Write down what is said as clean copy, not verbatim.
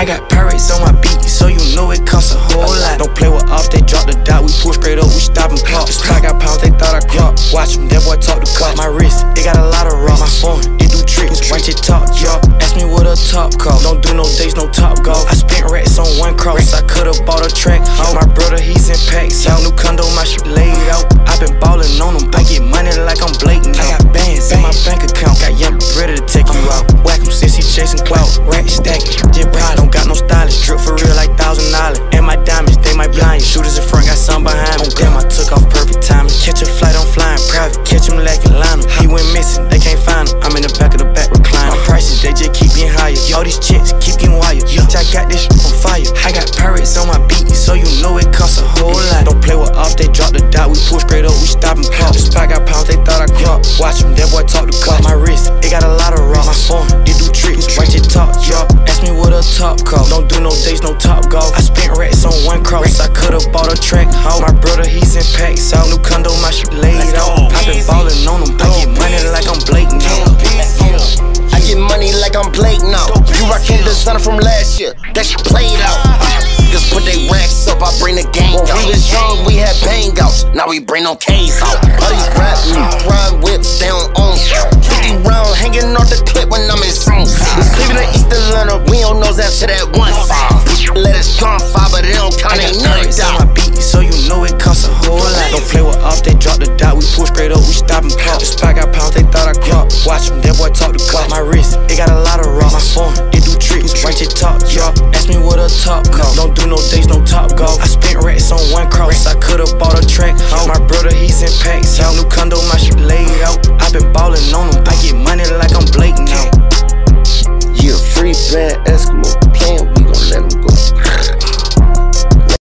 I got pirates on my beat, so you know it costs a whole lot. Don't play with off, they drop the dot. We pull straight up, we stop and pop. The spot got pounds, they thought I caught. Watch them, that boy talk the cop. My wrist, it got a lot of rock. My phone, it do tricks, watch it talk, y'all. Ask me what a top cost. Don't do no days, no top golf. I spent racks on one cross. I could've bought a track. My brother, he's in packs. Out new condo, my shit laid out. I been ballin' on them. I get money like I'm blatant. I got bands in my bank account. Got young ready to take you out. Whack him since he chasing clout. Rack stacking, just bride. Don't got no stylist. Drip for real like $1,000. And my diamonds, they might blind you. Shooters in front, got some behind me. Damn, I took off perfect timing. Catch a flight, I'm flying private. Catch him lacking line him. He went missing, they can't find him. I'm in the back of the back reclining. My prices, they just keep getting higher. All these chicks keep getting wired. Bitch, I got this shit on fire. I got pirates on my beat, so you know it costs a whole lot. Don't play with off, they drop the dot. We pull straight up, we stop and pop. The spot got pounds, they thought I caught. Watch them, that boy talk the cop. My wrist, it got a lot of rock. My phone, it do tricks, watch it talk, y'all. Ask me what a top cost. Don't do no days, no top golf. I spent racks on one cross. I could've bought a track. My brother, he's in packs. Out new condo, my shit laid out. I been ballin' on them. I get money like I'm blatant now. I get money like I'm Blake now. You rockin' designer from last year, that shit played out. Just put they racks up, I bring the gang out. We was young, we had bang outs, now we bring no K's out. Buddies rap me, ride whips, they don't own 50 round hanging off the clip when I'm in zone. We sleeping in East Atlanta, we don't know that to that 1-5. Let us gun 5, but they don't count, ain't none of on my beat, so you know it costs a whole lot. Don't play with off, they drop the dot. We pull straight up, we stop and pop. The spot got pounds, they thought I caught. Watch them, that boy talk the cop. My wrist, it got a lot of rock. My phone, it do tricks, watch it talk, y'all. Ask me what a top cost. Don't do no days, no top golf. I spent racks on one cross. I could've bought a track. My brother, he's in packs. Out new condo, my shit laid out. I been ballin' on them. I get money like I'm blatant now. Yeah, free bad Eskimo.